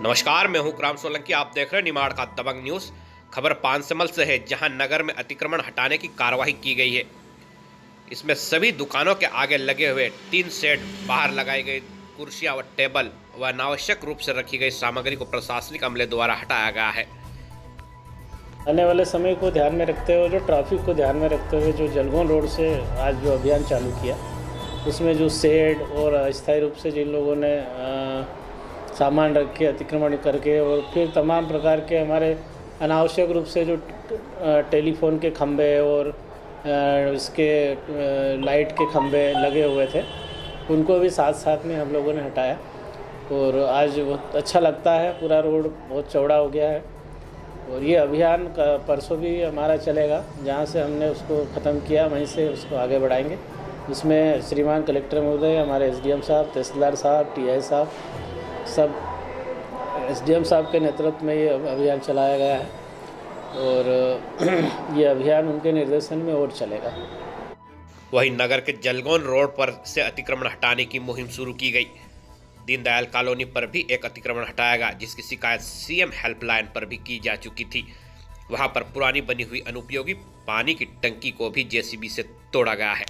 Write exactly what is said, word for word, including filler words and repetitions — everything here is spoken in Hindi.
नमस्कार, मैं हूं राम सोलंकी। आप देख रहे हैं निमाड़ का दबंग न्यूज। खबर पानसमल से है, जहां नगर में अतिक्रमण हटाने की कार्रवाई की गई है। इसमें सभी दुकानों के आगे लगे हुए टीन शेड, बाहर लगाई गई कुर्सियां व टेबल व अनावश्यक रूप से रखी गई सामग्री को प्रशासनिक अमले द्वारा हटाया गया है। आने वाले समय को ध्यान में रखते हुए, जो ट्रैफिक को ध्यान में रखते हुए, जो जलगोन रोड से आज जो अभियान चालू किया, उसमें जो शेड और अस्थायी रूप से जिन लोगों ने आ, सामान रख के अतिक्रमण करके और फिर तमाम प्रकार के हमारे अनावश्यक रूप से जो टेलीफोन के खंभे और इसके लाइट के खंभे लगे हुए थे, उनको भी साथ साथ में हम लोगों ने हटाया। और आज बहुत अच्छा लगता है, पूरा रोड बहुत चौड़ा हो गया है। और ये अभियान का परसों भी हमारा चलेगा, जहाँ से हमने उसको ख़त्म किया वहीं से उसको आगे बढ़ाएंगे। उसमें श्रीमान कलेक्टर महोदय, हमारे एसडीएम साहब, तहसीलदार साहब, टीआई साहब, सब एसडीएम साहब के नेतृत्व में ये अभियान चलाया गया है और ये अभियान उनके निर्देशन में और चलेगा। वहीं नगर के जलगोन रोड पर से अतिक्रमण हटाने की मुहिम शुरू की गई। दीनदयाल कॉलोनी पर भी एक अतिक्रमण हटाया गया, जिसकी शिकायत सीएम हेल्पलाइन पर भी की जा चुकी थी। वहां पर पुरानी बनी हुई अनुपयोगी पानी की टंकी को भी जेसीबी से तोड़ा गया है।